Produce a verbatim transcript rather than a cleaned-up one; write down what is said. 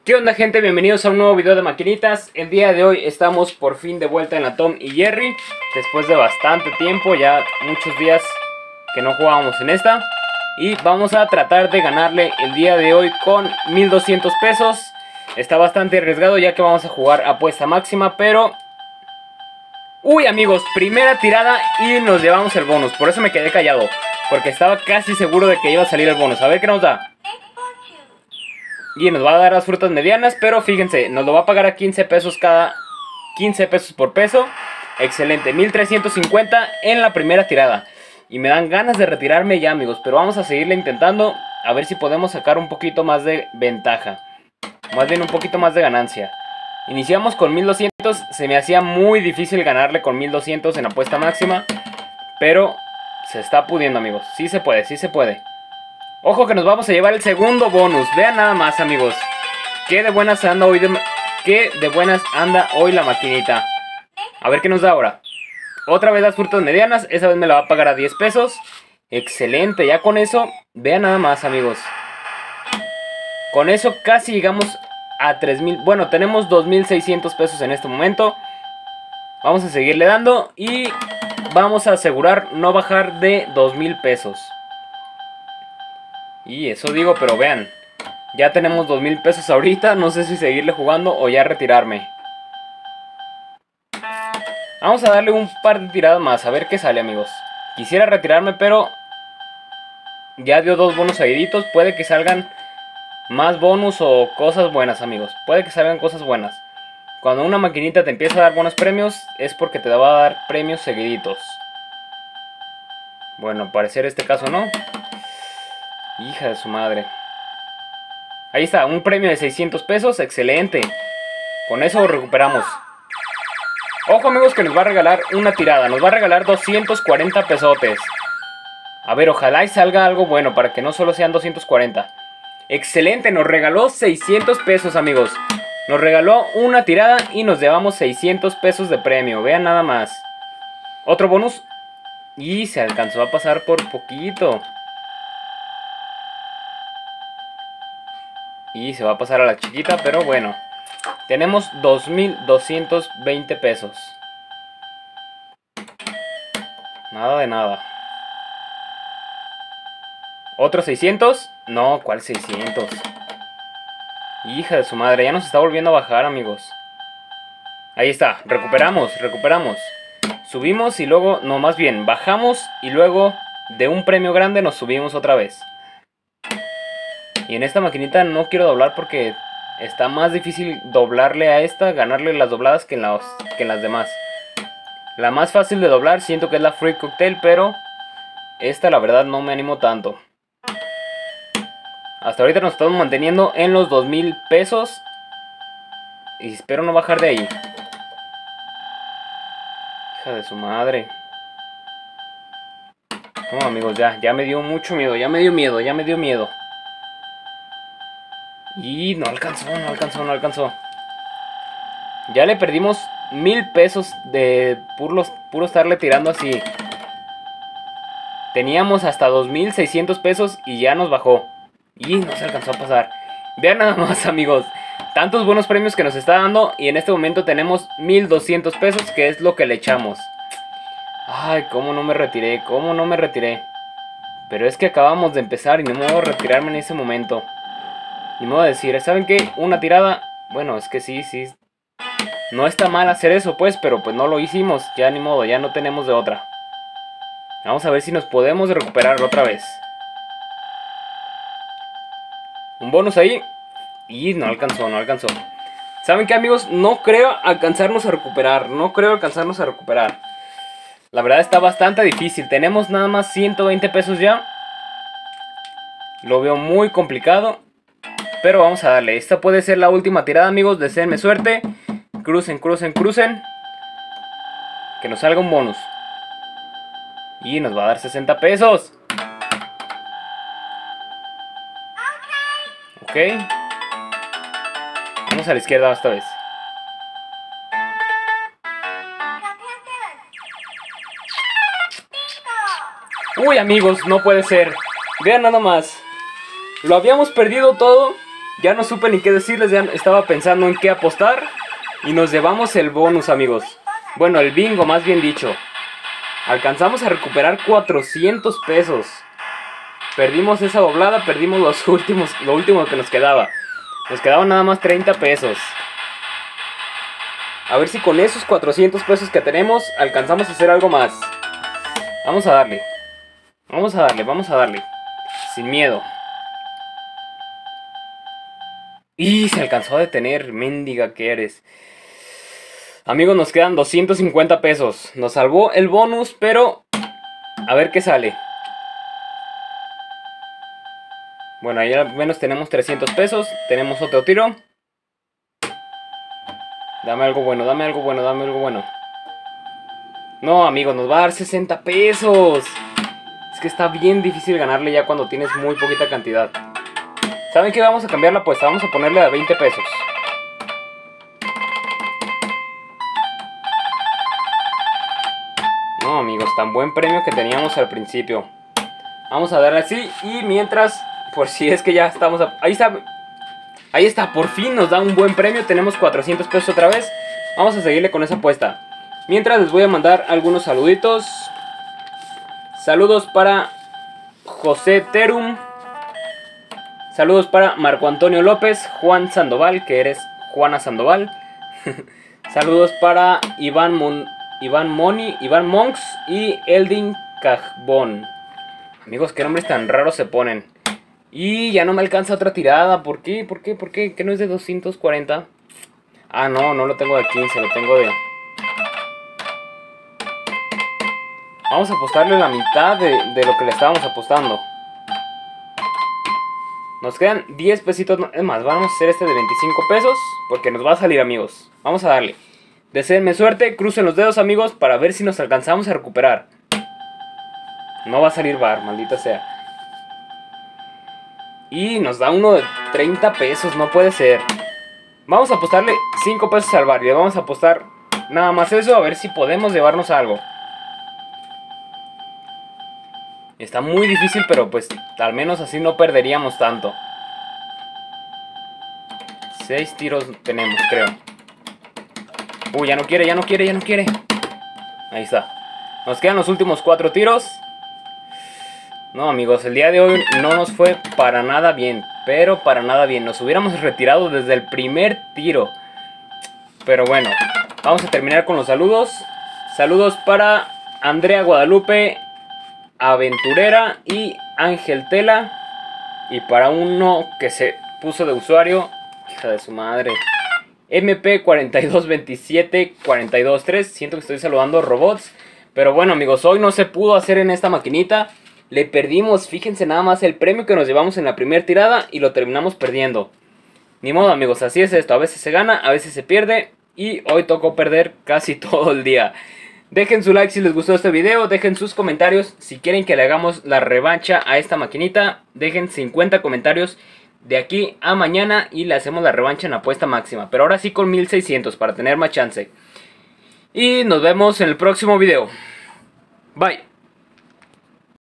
¿Qué onda, gente? Bienvenidos a un nuevo video de maquinitas. El día de hoy estamos por fin de vuelta en la Tom y Jerry. Después de bastante tiempo, ya muchos días que no jugábamos en esta. Y vamos a tratar de ganarle el día de hoy con mil doscientos pesos. Está bastante arriesgado ya que vamos a jugar apuesta máxima, pero... Uy, amigos, primera tirada y nos llevamos el bonus. Por eso me quedé callado, porque estaba casi seguro de que iba a salir el bonus. A ver qué nos da. Y nos va a dar las frutas medianas, pero fíjense, nos lo va a pagar a quince pesos cada... quince pesos por peso. Excelente, mil trescientos cincuenta en la primera tirada. Y me dan ganas de retirarme ya, amigos, pero vamos a seguirle intentando. A ver si podemos sacar un poquito más de ventaja. Más bien un poquito más de ganancia. Iniciamos con mil doscientos, se me hacía muy difícil ganarle con mil doscientos en apuesta máxima. Pero se está pudiendo, amigos, sí se puede, sí se puede. Ojo que nos vamos a llevar el segundo bonus. Vean nada más, amigos. Qué de buenas anda hoy de... Qué de buenas anda hoy la maquinita. A ver qué nos da ahora. Otra vez las frutas medianas. Esa vez me la va a pagar a diez pesos. Excelente, ya con eso. Vean nada más, amigos. Con eso casi llegamos a tres mil. Bueno, tenemos dos mil seiscientos pesos en este momento. Vamos a seguirle dando. Y vamos a asegurar no bajar de dos mil pesos. Y eso digo, pero vean, ya tenemos dos mil pesos ahorita. No sé si seguirle jugando o ya retirarme. Vamos a darle un par de tiradas más, a ver qué sale, amigos. Quisiera retirarme, pero ya dio dos bonos seguiditos. Puede que salgan más bonus o cosas buenas, amigos. Puede que salgan cosas buenas. Cuando una maquinita te empieza a dar buenos premios, es porque te va a dar premios seguiditos. Bueno, al parecer este caso no. Hija de su madre. Ahí está, un premio de seiscientos pesos, excelente. Con eso recuperamos. Ojo, amigos, que nos va a regalar una tirada. Nos va a regalar doscientos cuarenta pesotes. A ver, ojalá y salga algo bueno para que no solo sean doscientos cuarenta. Excelente, nos regaló seiscientos pesos, amigos. Nos regaló una tirada y nos llevamos seiscientos pesos de premio. Vean nada más. Otro bonus. Y se alcanzó a pasar por poquito. Y se va a pasar a la chiquita, pero bueno. Tenemos dos mil doscientos veinte pesos. Nada de nada. ¿Otro seiscientos? No, ¿cuál seiscientos? Hija de su madre, ya nos está volviendo a bajar, amigos. Ahí está, recuperamos, recuperamos. Subimos y luego, no, más bien, bajamos y luego de un premio grande nos subimos otra vez. Y en esta maquinita no quiero doblar porque está más difícil doblarle a esta, ganarle las dobladas que en, las, que en las demás. La más fácil de doblar siento que es la Fruit Cocktail, pero esta la verdad no me animo tanto. Hasta ahorita nos estamos manteniendo en los dos mil pesos. Y espero no bajar de ahí. Hija de su madre. No, amigos, ya, ya me dio mucho miedo, ya me dio miedo, ya me dio miedo. Y no alcanzó, no alcanzó, no alcanzó. Ya le perdimos mil pesos de puro, puro estarle tirando así. Teníamos hasta dos mil seiscientos pesos y ya nos bajó. Y no se alcanzó a pasar. Vean nada más, amigos. Tantos buenos premios que nos está dando. Y en este momento tenemos mil doscientos pesos, que es lo que le echamos. Ay, cómo no me retiré, cómo no me retiré. Pero es que acabamos de empezar y no me voy a retirarme en ese momento. Ni modo de decir, ¿saben qué? Una tirada, bueno, es que sí, sí. No está mal hacer eso, pues, pero pues no lo hicimos. Ya ni modo, ya no tenemos de otra. Vamos a ver si nos podemos recuperar otra vez. Un bonus ahí. Y no alcanzó, no alcanzó. ¿Saben qué, amigos? No creo alcanzarnos a recuperar. No creo alcanzarnos a recuperar. La verdad está bastante difícil. Tenemos nada más ciento veinte pesos ya. Lo veo muy complicado. Pero vamos a darle. Esta puede ser la última tirada, amigos. Deseenme suerte. Crucen, crucen, crucen. Que nos salga un bonus. Y nos va a dar sesenta pesos. Ok. Vamos a la izquierda esta vez. Uy, amigos, no puede ser. Vean nada más. Lo habíamos perdido todo. Ya no supe ni qué decirles, ya estaba pensando en qué apostar. Y nos llevamos el bonus, amigos. Bueno, el bingo, más bien dicho. Alcanzamos a recuperar cuatrocientos pesos. Perdimos esa doblada, perdimos los últimos, lo último que nos quedaba. Nos quedaban nada más treinta pesos. A ver si con esos cuatrocientos pesos que tenemos alcanzamos a hacer algo más. Vamos a darle. Vamos a darle, vamos a darle. Sin miedo. Y se alcanzó a detener, mendiga que eres. Amigos, nos quedan doscientos cincuenta pesos. Nos salvó el bonus, pero a ver qué sale. Bueno, ahí al menos tenemos trescientos pesos. Tenemos otro tiro. Dame algo bueno, dame algo bueno, dame algo bueno. No, amigos, nos va a dar sesenta pesos. Es que está bien difícil ganarle ya cuando tienes muy poquita cantidad. ¿Saben qué? Vamos a cambiar la apuesta. Vamos a ponerle a veinte pesos. No, amigos, tan buen premio que teníamos al principio. Vamos a darle así. Y mientras, por si es que ya estamos a... Ahí está. Ahí está, por fin nos da un buen premio. Tenemos cuatrocientos pesos otra vez. Vamos a seguirle con esa apuesta. Mientras les voy a mandar algunos saluditos. Saludos para José Terum. Saludos para Marco Antonio López, Juan Sandoval, que eres Juana Sandoval. Saludos para Iván, Mon, Iván Moni, Iván Monks y Eldin Cajbón. Amigos, qué nombres tan raros se ponen. Y ya no me alcanza otra tirada. ¿Por qué? ¿Por qué? ¿Por qué? ¿Que no es de doscientos cuarenta? Ah, no, no lo tengo de quince, lo tengo de... Vamos a apostarle la mitad de, de lo que le estábamos apostando. Nos quedan diez pesitos. Es más, vamos a hacer este de veinticinco pesos. Porque nos va a salir, amigos. Vamos a darle. Deseenme suerte, crucen los dedos, amigos, para ver si nos alcanzamos a recuperar. No va a salir bar, maldita sea. Y nos da uno de treinta pesos, no puede ser. Vamos a apostarle cinco pesos al bar. Y le vamos a apostar nada más eso, a ver si podemos llevarnos algo. Está muy difícil, pero pues al menos así no perderíamos tanto. Seis tiros tenemos, creo. Uy, ya no quiere, ya no quiere, ya no quiere. Ahí está. Nos quedan los últimos cuatro tiros. No, amigos, el día de hoy no nos fue para nada bien. Pero para nada bien. Nos hubiéramos retirado desde el primer tiro. Pero bueno, vamos a terminar con los saludos. Saludos para Andrea Guadalupe Aventurera y Ángel Tela. Y para uno que se puso de usuario, hija de su madre, M P cuatro dos dos siete cuatro dos tres. Siento que estoy saludando robots. Pero bueno, amigos, hoy no se pudo hacer en esta maquinita. Le perdimos, fíjense nada más el premio que nos llevamos en la primera tirada y lo terminamos perdiendo. Ni modo, amigos, así es esto. A veces se gana, a veces se pierde. Y hoy tocó perder casi todo el día. Dejen su like si les gustó este video, dejen sus comentarios si quieren que le hagamos la revancha a esta maquinita. Dejen cincuenta comentarios de aquí a mañana y le hacemos la revancha en apuesta máxima. Pero ahora sí con mil seiscientos para tener más chance. Y nos vemos en el próximo video. Bye.